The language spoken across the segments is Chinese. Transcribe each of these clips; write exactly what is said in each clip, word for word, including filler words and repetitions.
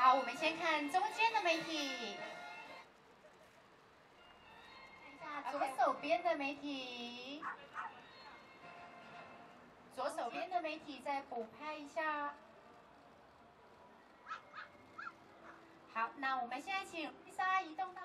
好，我们先看中间的媒体，看一下左手边的媒体，左手边的媒体再补拍一下。好，那我们现在请丽莎移动到。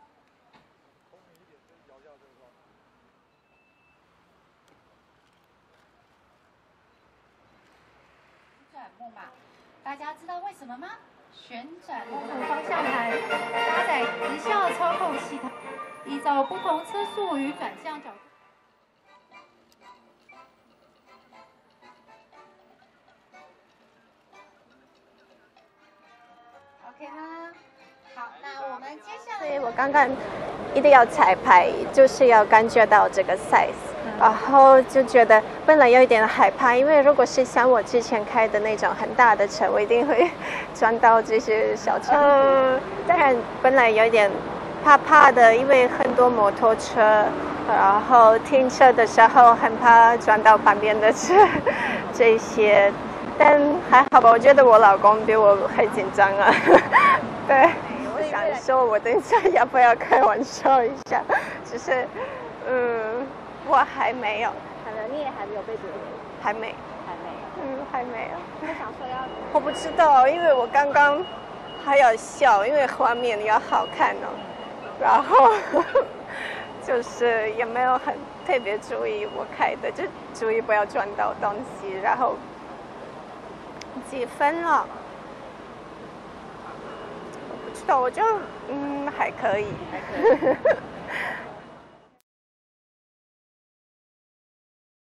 旋转木马，大家知道为什么吗？旋转木马方向盘搭载直效操控系统，依照不同车速与转向角度。OK 吗？好，那我们接下来。所以我刚刚一定要彩排，就是要感觉到这个 size。 然后就觉得本来有一点害怕，因为如果是像我之前开的那种很大的车，我一定会撞到这些小车。呃，当然本来有一点怕怕的，因为很多摩托车，然后停车的时候很怕撞到旁边的车，这些。但还好吧，我觉得我老公比我还紧张啊。对，我想说，我等一下要不要开玩笑一下？只是，嗯。 我还没有， 可能你也还没有被夺走， 还没， 还没， 嗯，还没有。 我想说要， 我不知道，因为我刚刚还要笑，因为画面要好看哦。然后就是也没有很特别注意我开的，就注意不要撞到东西。然后几分了？我不知道，我就嗯还可以， 还可以。